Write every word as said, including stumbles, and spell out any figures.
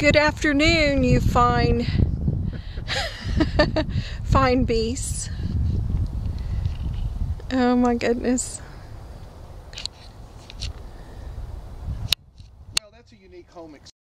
Good afternoon, you fine, fine beasts. Oh my goodness. Well, that's a unique home experience.